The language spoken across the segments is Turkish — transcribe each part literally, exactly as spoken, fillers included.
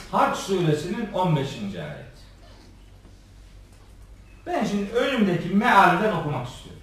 Hac suresinin on beşinci ayet. Ben şimdi önümdeki mealden okumak istiyorum.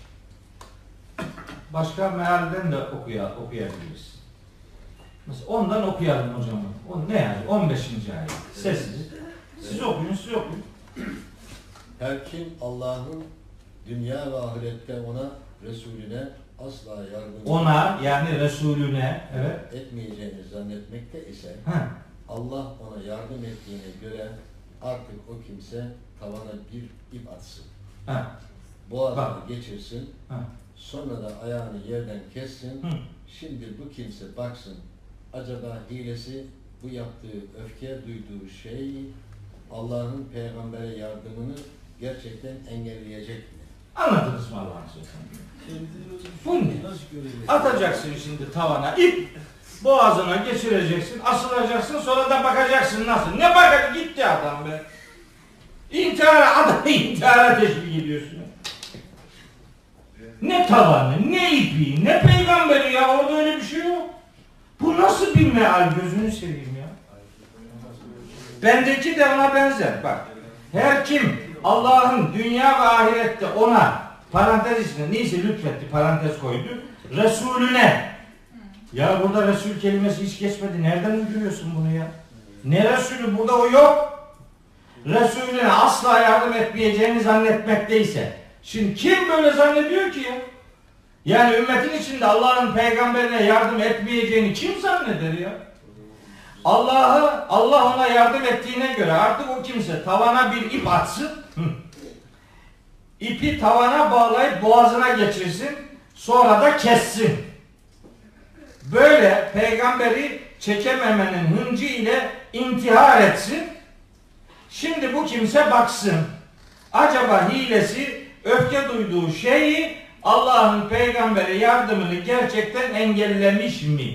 Başka mealden de okuya, okuyabiliriz. Mesela ondan okuyalım hocam. O ne yani? on beşinci ayet. Sessiz. Siz okuyun, siz okuyun. Her kim Allah'ın dünya ve ahirette ona, Resulüne asla yardım ona yani Resulüne evet. etmeyeceğini zannetmekte ise He. Allah ona yardım ettiğine göre artık o kimse tavana bir ip atsın. He. Boğazını Bak. geçirsin. He. Sonra da ayağını yerden kessin. Hı. Şimdi bu kimse baksın. Acaba hilesi bu yaptığı öfke duyduğu şey Allah'ın peygambere yardımını gerçekten engelleyecek mi? Anladınız mı Allah'ın sözünü? Bu ne? Atacaksın şimdi tavana ip, boğazına geçireceksin, asılacaksın, sonra da bakacaksın nasıl? Ne bakar? Gitti adam be. İntihara, adamı intihara teşvik ediyorsun. Ne tavanı, ne ipi, ne peygamberi ya, orada öyle bir şey yok. Bu nasıl bir meal, gözünü seveyim ya. Bendeki de ona benzer, bak. Her kim Allah'ın dünya ve ahirette ona, parantez içinde neyse lütfetti, parantez koydu, Resulüne. Ya burada Resul kelimesi hiç geçmedi. Nereden uyduruyorsun bunu ya? Ne Resulü? Burada o yok. Resulüne asla yardım etmeyeceğini zannetmekteyse. Şimdi kim böyle zannediyor ki ya? Yani ümmetin içinde Allah'ın peygamberine yardım etmeyeceğini kim zanneder ya? Allah'ı, Allah ona yardım ettiğine göre artık o kimse tavana bir ip atsın. Hı. İpi tavana bağlayıp boğazına geçirsin. Sonra da kessin. Böyle peygamberi çekememenin hıncı ile intihar etsin. Şimdi bu kimse baksın. Acaba hilesi öfke duyduğu şeyi Allah'ın peygambere yardımını gerçekten engellemiş mi?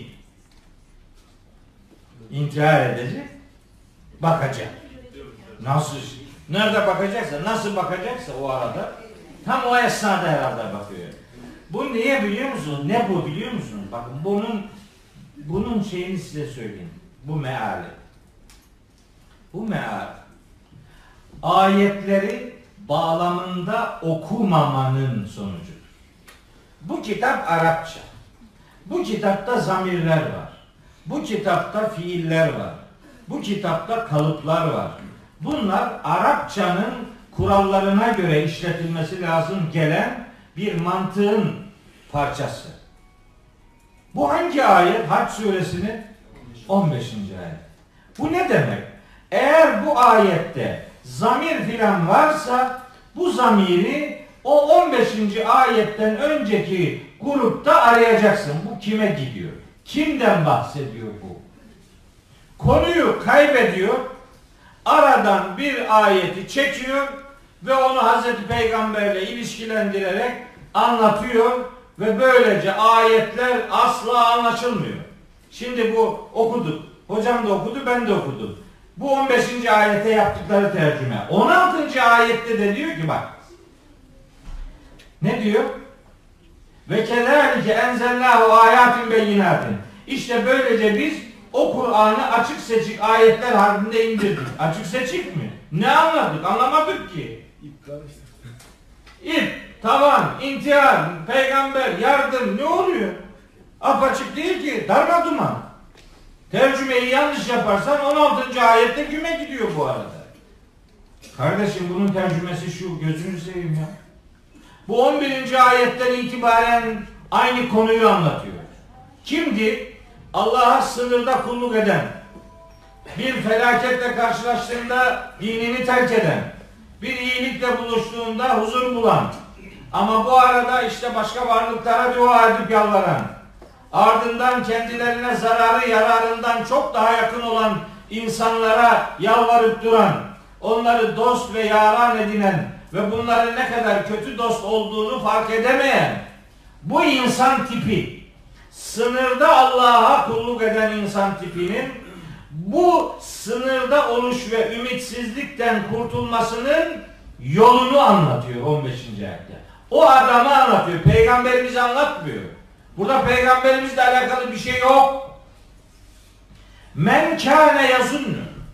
İntihar edecek. Bakacak. Nasıl? Nerede bakacaksa, nasıl bakacaksa o arada tam o esnada herhalde bakıyor. Bu niye biliyor musunuz? Ne bu biliyor musunuz? Bakın bunun bunun şeyini size söyleyeyim. Bu meali. Bu meal ayetleri bağlamında okumamanın sonucudur. Bu kitap Arapça. Bu kitapta zamirler var. Bu kitapta fiiller var. Bu kitapta kalıplar var. Bunlar Arapçanın kurallarına göre işletilmesi lazım gelen bir mantığın parçası. Bu hangi ayet? Hac suresinin on beşinci ayet. Bu ne demek? Eğer bu ayette zamir filan varsa bu zamiri o on beşinci ayetten önceki grupta arayacaksın. Bu kime gidiyor? Kimden bahsediyor bu? Konuyu kaybediyor. Aradan bir ayeti çekiyor ve onu Hazreti Peygamberle ilişkilendirerek anlatıyor ve böylece ayetler asla anlaşılmıyor. Şimdi bu okuduk. Hocam da okudu, ben de okudum. Bu on beşinci ayete yaptıkları tercüme. on altıncı ayette de diyor ki bak. Ne diyor? Ve kezalike enzelnahu ayatin beyinatin. İşte böylece biz o Kur'an'ı açık seçik ayetler halinde indirdik. Açık seçik mi? Ne anladık? Anlamadık ki. İp karıştı. İp, tavan, intihar, peygamber, yardım ne oluyor? Apaçık değil ki. Darma duman. Tercümeyi yanlış yaparsan on altıncı ayette güme gidiyor bu arada. Kardeşim bunun tercümesi şu. Gözünü seveyim ya. Bu on birinci ayetten itibaren aynı konuyu anlatıyor. Kimdi? Allah'a sınırda kulluk eden, bir felaketle karşılaştığında dinini terk eden, bir iyilikle buluştuğunda huzur bulan, ama bu arada işte başka varlıklara dua edip yalvaran, ardından kendilerine zararı yararından çok daha yakın olan insanlara yalvarıp duran, onları dost ve yaran edinen ve bunların ne kadar kötü dost olduğunu fark edemeyen bu insan tipi, sınırda Allah'a kulluk eden insan tipinin bu sınırda oluş ve ümitsizlikten kurtulmasının yolunu anlatıyor on beşinci ayette. O adamı anlatıyor. Peygamberimizi anlatmıyor. Burada peygamberimizle alakalı bir şey yok. Men kâne yazunnu.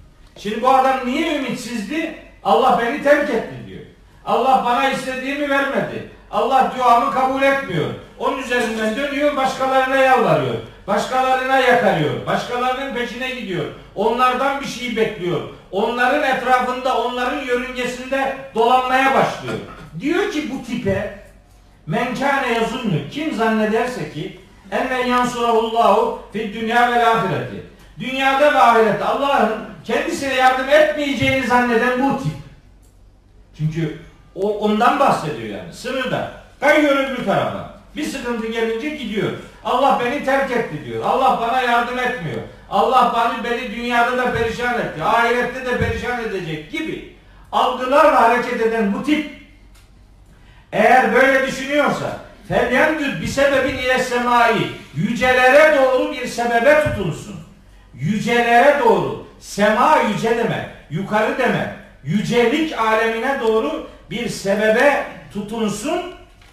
Şimdi bu adam niye ümitsizdi? Allah beni terk etti diyor. Allah bana istediğimi vermedi. Allah duamı kabul etmiyor. Onun üzerinden dönüyor, başkalarına yalvarıyor. Başkalarına yakarıyor. Başkalarının peşine gidiyor. Onlardan bir şey bekliyor. Onların etrafında, onların yörüngesinde dolanmaya başlıyor. Diyor ki bu tipe men kâne yazunnu, kim zannederse ki enne yansurahullahu fid dünya vel ahireti, dünyada ve ahirette Allah'ın kendisine yardım etmeyeceğini zanneden bu tip. Çünkü o ondan bahsediyor yani. Sınırda. Kayıyor öbür tarafa. Bir sıkıntı gelince gidiyor. Allah beni terk etti diyor. Allah bana yardım etmiyor. Allah beni, beni dünyada da perişan etti. Ahirette de perişan edecek gibi algılarla hareket eden bu tip eğer böyle düşünüyorsa felyendüd bir sebebin ile semai, yücelere doğru bir sebebe tutunsun. Yücelere doğru. Sema yüce demek. Yukarı demek. Yücelik alemine doğru bir sebebe tutunsun.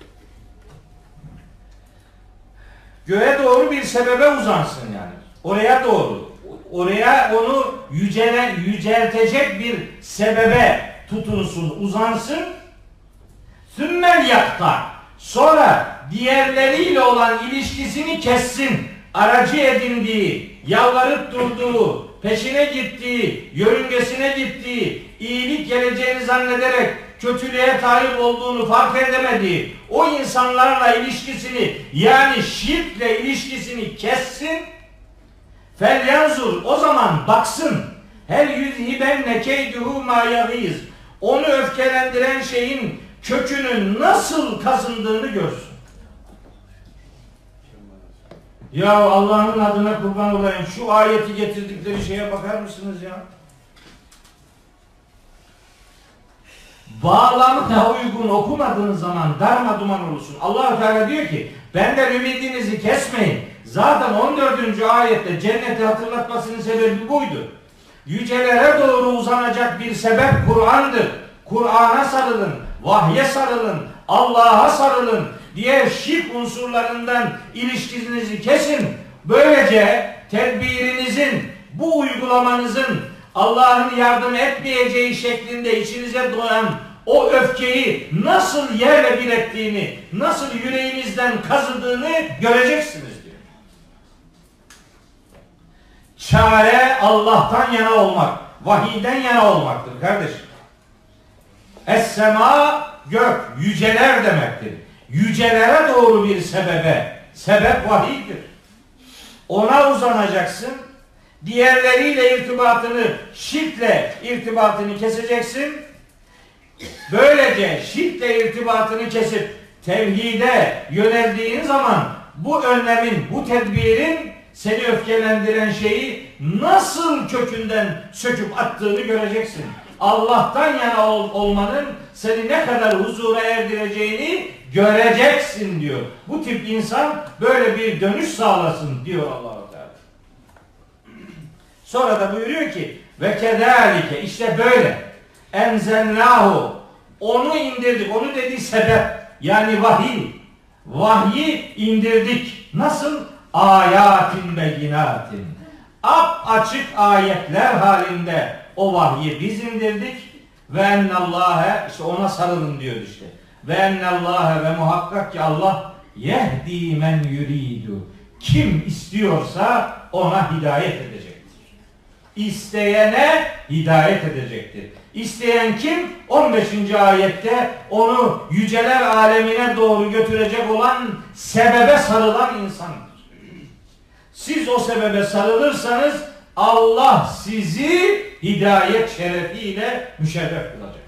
Göğe doğru bir sebebe uzansın yani. Oraya doğru. Oraya onu yücele, yüceltecek bir sebebe tutunsun, uzansın. Sümmel yakta. Sonra diğerleriyle olan ilişkisini kessin. Aracı edindiği, yalvarıp durduğu, peşine gittiği, yörüngesine gittiği, iyilik geleceğini zannederek kötülüğe talip olduğunu fark edemediği o insanlarla ilişkisini, yani şirkle ilişkisini kessin. Felyanzur, o zaman baksın. Hel yüzhibenne keyduhu ma yagiz. Onu öfkelendiren şeyin kökünün nasıl kazındığını görsün. Ya Allah'ın adına kurban olayım. Şu ayeti getirdikleri şeye bakar mısınız ya? Bağlamına uygun okumadığınız zaman darma duman olursun. Allah-u Teala diyor ki benden ümidinizi kesmeyin. Zaten on dördüncü ayette cenneti hatırlatmasının sebebi buydu. Yücelere doğru uzanacak bir sebep Kur'an'dır. Kur'an'a sarılın, vahye sarılın, Allah'a sarılın. Diğer şirk unsurlarından ilişkinizi kesin. Böylece tedbirinizin, bu uygulamanızın Allah'ın yardım etmeyeceği şeklinde içinize doğan o öfkeyi nasıl yerle bir ettiğini, nasıl yüreğinizden kazıdığını göreceksiniz diyor. Çare Allah'tan yana olmak, vahiyden yana olmaktır kardeşim. Es-sema, gök, yüceler demektir. Yücelere doğru bir sebebe, sebep vahiydir. Ona uzanacaksın. Diğerleriyle irtibatını, şirkle irtibatını keseceksin. Böylece şirkle irtibatını kesip tevhide yöneldiğin zaman bu önlemin, bu tedbirin seni öfkelendiren şeyi nasıl kökünden söküp attığını göreceksin. Allah'tan yana ol, olmanın seni ne kadar huzura erdireceğini göreceksin diyor. Bu tip insan böyle bir dönüş sağlasın diyor Allah-u Teala. Sonra da buyuruyor ki ve kedalike, işte böyle enzelnahu, onu indirdik. Onu dediği sebep yani vahiy. Vahyi indirdik. Nasıl? Ayatin beyinatin. Ap açık ayetler halinde o vahyi biz indirdik. Ve ennallâhe, işte ona sarılın diyor işte. Ve ennallâhe, ve muhakkak ki Allah yehdi men yuridu. Kim istiyorsa ona hidayet edecektir. İsteyene hidayet edecektir. İsteyen kim? on beşinci ayette onu yüceler alemine doğru götürecek olan sebebe sarılan insandır. Siz o sebebe sarılırsanız Allah sizi hidayet şerefiyle müşerref kılacak.